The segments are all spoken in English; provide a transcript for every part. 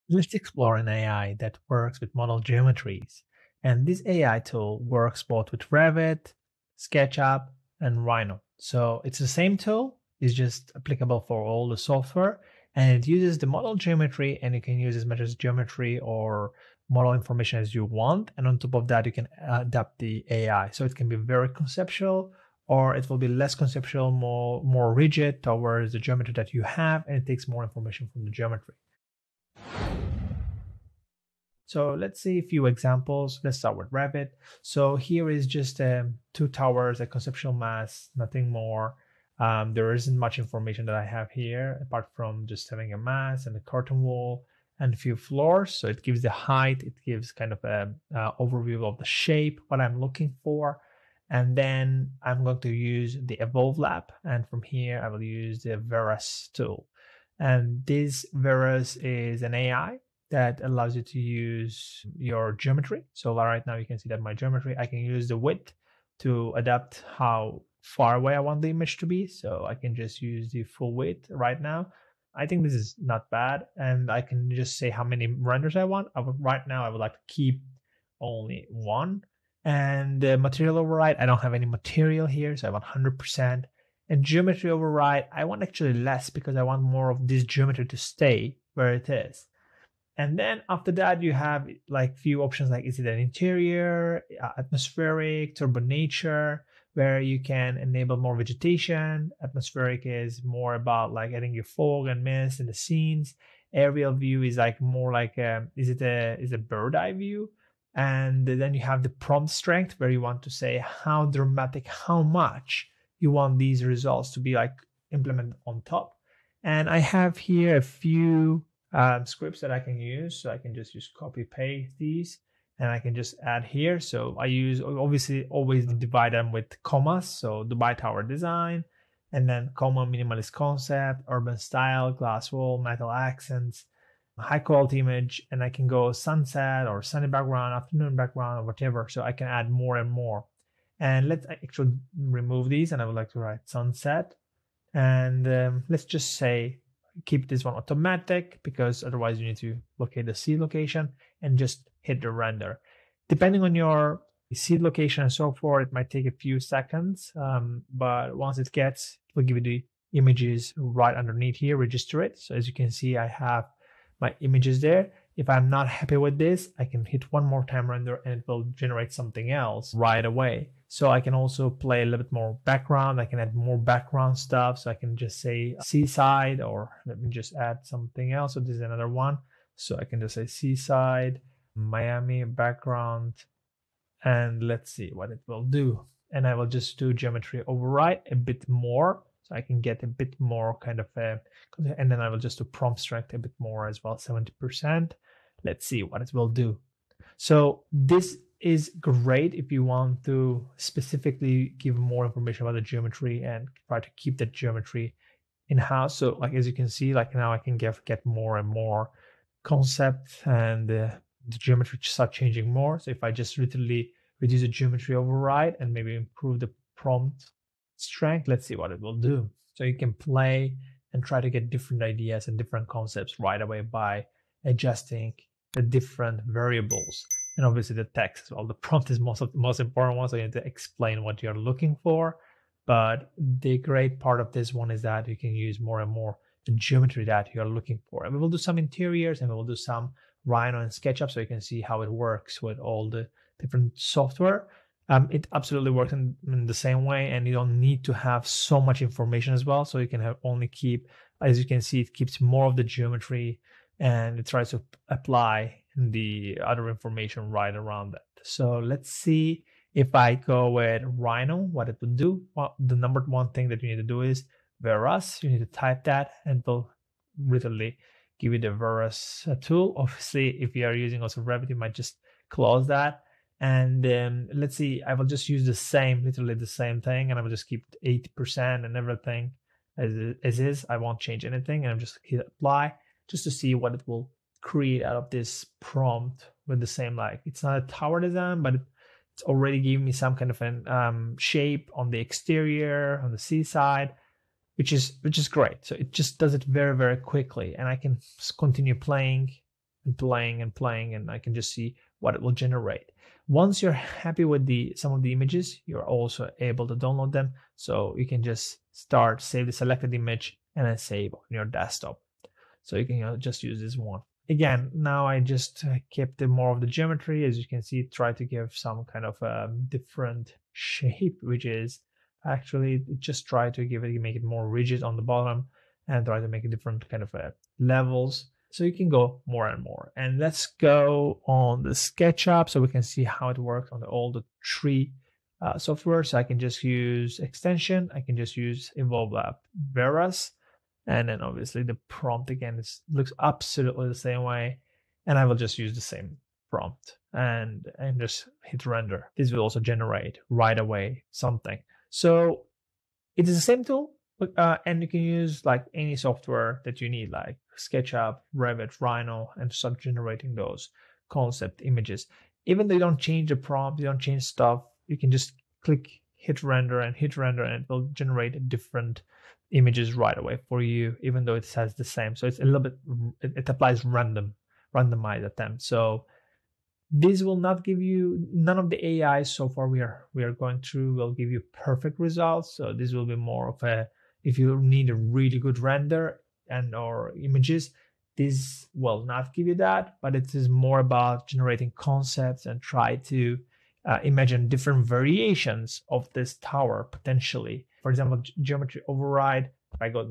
Let's explore an AI that works with model geometries. And this AI tool works both with Revit, SketchUp, and Rhino. So it's the same tool, it's just applicable for all the software, and it uses the model geometry, and you can use as much as geometry or model information as you want. And on top of that, you can adapt the AI. So it can be very conceptual, or it will be less conceptual, more rigid towards the geometry that you have, and it takes more information from the geometry. So let's see a few examples. Let's start with Revit. So here is just two towers, a conceptual mass, nothing more. There isn't much information that I have here apart from just having a mass and a curtain wall and a few floors. So it gives the height, it gives kind of a overview of the shape, what I'm looking for. And then I'm going to use the Evolve Lab. And from here, I will use the Veras tool. And this Veras is an AI that allows you to use your geometry. So right now you can see that my geometry, I can use the width to adapt how far away I want the image to be. So I can just use the full width right now. I think this is not bad. And I can just say how many renders I want. Right now I would like to keep only one. And the material override, I don't have any material here, so I want 100%. And geometry override, I want actually less because I want more of this geometry to stay where it is. And then after that, you have like few options like is it an interior, atmospheric, turbo nature, where you can enable more vegetation. Atmospheric is more about like adding your fog and mist in the scenes. Aerial view is like more like is it a bird eye view? And then you have the prompt strength where you want to say how dramatic, how much you want these results to be like implemented on top. And I have here a few scripts that I can use. So I can just use copy paste these and I can just add here. So I use obviously always divide them with commas. So Dubai Tower design and then comma minimalist concept, urban style, glass wall, metal accents, high quality image, and I can go sunset or sunny background, afternoon background, or whatever. So I can add more and more. And let's actually remove these and I would like to write sunset. And let's just say keep this one automatic because otherwise you need to locate the seed location and just hit the render. Depending on your seed location and so forth, it might take a few seconds, but once it gets, it will give you the images right underneath here, register it. So as you can see, I have my images there. If I'm not happy with this, I can hit one more time render and it will generate something else right away. So I can also play a little bit more background. I can add more background stuff. So I can just say seaside, or let me just add something else. So this is another one. So I can just say seaside, Miami background, and let's see what it will do. And I will just do geometry override a bit more. So I can get a bit more kind of and then I will just do prompt strength a bit more as well, 70%. Let's see what it will do. So this is great if you want to specifically give more information about the geometry and try to keep that geometry in-house. So like as you can see, like now I can get more and more concept and the geometry start changing more. So if I just literally reduce the geometry override and maybe improve the prompt strength, let's see what it will do. So you can play and try to get different ideas and different concepts right away by adjusting the different variables. And obviously the text as well. The prompt is most important one, so you need to explain what you're looking for. But the great part of this one is that you can use more and more the geometry that you're looking for. And we will do some interiors and we will do some Rhino and SketchUp so you can see how it works with all the different software. It absolutely works in the same way, and you don't need to have so much information as well. So you can have only keep, as you can see, it keeps more of the geometry and it tries to apply the other information right around that. So let's see if I go with Rhino, what it would do. Well, the number one thing that you need to do is Veras. You need to type that and it will literally give you the Veras tool. Obviously, if you are using also Revit, you might just close that. And let's see, I will just use the same, literally the same thing, and I will just keep 80% and everything as is. I won't change anything, and I'm just hit apply just to see what it will create out of this prompt with the same, like it's not a tower design, but it's already giving me some kind of an shape on the exterior, on the seaside, which is great. So it just does it very, very quickly, and I can continue playing and playing and playing, and I can just see what it will generate. Once you're happy with some of the images, you're also able to download them. So you can just save the selected image and then save on your desktop. So you can just use this one. Again, now I just kept more of the geometry. As you can see, try to give some kind of different shape, which is actually just try to make it more rigid on the bottom and try to make a different kind of levels. So you can go more and more. And let's go on the SketchUp so we can see how it works on all the three software. So I can just use extension. I can just use Evolve Lab Veras. And then obviously the prompt again, looks absolutely the same way. And I will just use the same prompt and just hit render. This will also generate right away something. So it is the same tool, and you can use like any software that you need, like SketchUp, Revit, Rhino, and start generating those concept images. Even though you don't change the prompt, you don't change stuff, you can just hit render, and it will generate different images right away for you, even though it says the same. So it's a little bit, it applies randomized attempt. So this will not give you, none of the AI so far we are going through will give you perfect results. So this will be more of if you need a really good render or images, this will not give you that, but it is more about generating concepts and try to imagine different variations of this tower potentially. For example, geometry override, I got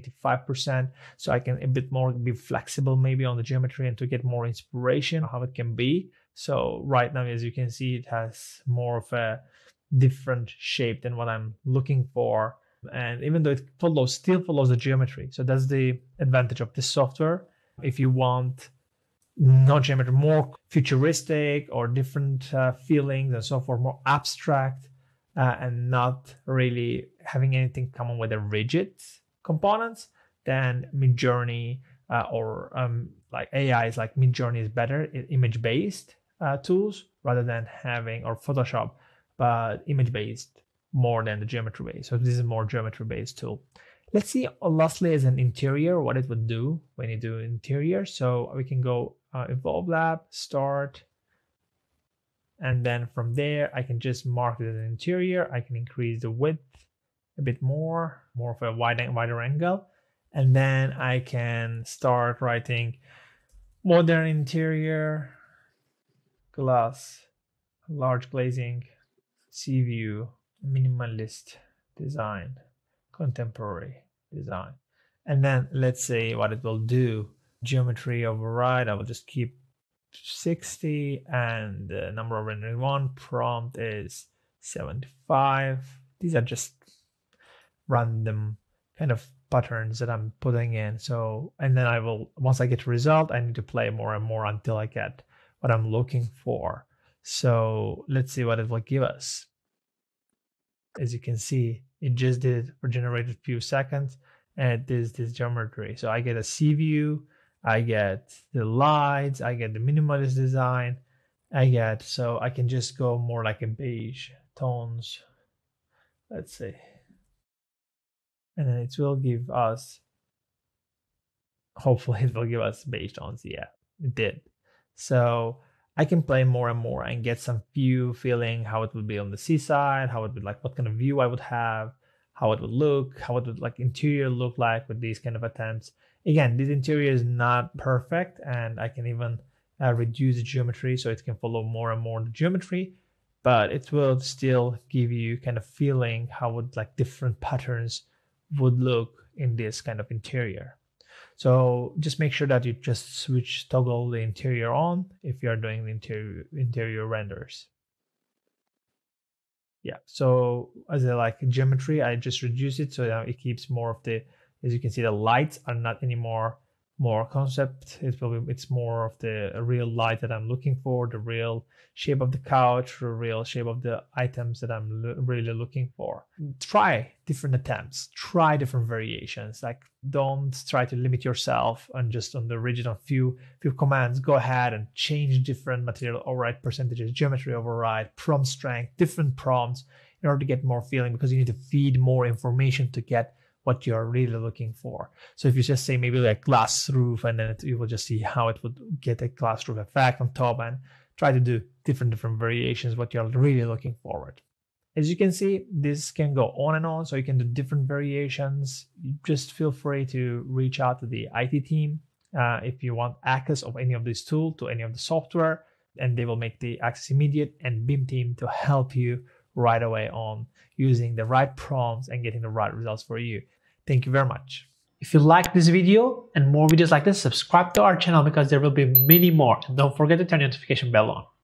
95%, so I can a bit more be flexible maybe on the geometry and to get more inspiration how it can be. So right now, as you can see, it has more of a different shape than what I'm looking for. And even though it still follows the geometry. So that's the advantage of this software. If you want not geometry, more futuristic or different feelings and so forth, more abstract, and not really having anything common with the rigid components, then Midjourney or like AIs like Midjourney is better, image-based tools rather than having, or Photoshop, but image-based more than the geometry-based. So this is more geometry-based tool. Let's see lastly as an interior, what it would do when you do interior. So we can go Evolve Lab, start, and then from there, I can just mark it as an interior. I can increase the width a bit more of a wider angle. And then I can start writing modern interior, glass, large glazing, sea view, minimalist design, contemporary design. And then let's say what it will do. Geometry override, I will just keep 60, and the number of rendering one, prompt is 75. These are just random kind of patterns that I'm putting in. So, and then I will, once I get a result, I need to play more and more until I get what I'm looking for. So let's see what it will give us. As you can see, it just did for generated few seconds, and it is this geometry. So I get a sea view, I get the lights, I get the minimalist design, so I can just go more like a beige tones, let's see. And then it will give us, hopefully it will give us beige tones. Yeah, it did. So I can play more and more and get some feeling how it would be on the seaside, how it would like, what kind of view I would have, how it would look, how it would like interior look like with these kind of attempts. Again, this interior is not perfect, and I can even reduce the geometry so it can follow more and more the geometry, but it will still give you kind of feeling how would like different patterns would look in this kind of interior. So just make sure that you just toggle the interior on if you're doing the interior renders. Yeah, so as I like geometry, I just reduce it so that it keeps more of the, as you can see, the lights are not anymore more concept. It's more of the real light that I'm looking for, the real shape of the couch, the real shape of the items that I'm really looking for. Try different attempts, try different variations. Like, don't try to limit yourself on just on the original few commands. Go ahead and change different material override percentages, geometry override, prompt strength, different prompts in order to get more feeling, because you need to feed more information to get what you're really looking for. So if you just say maybe like glass roof, and then you will just see how it would get a glass roof effect on top, and try to do different variations, what you're really looking forward. As you can see, this can go on and on, so you can do different variations. Just feel free to reach out to the IT team if you want access of any of this tool to any of the software, and they will make the access immediate, and BIM team to help you right away on using the right prompts and getting the right results for you. Thank you very much. If you like this video and more videos like this, subscribe to our channel because there will be many more. And don't forget to turn the notification bell on.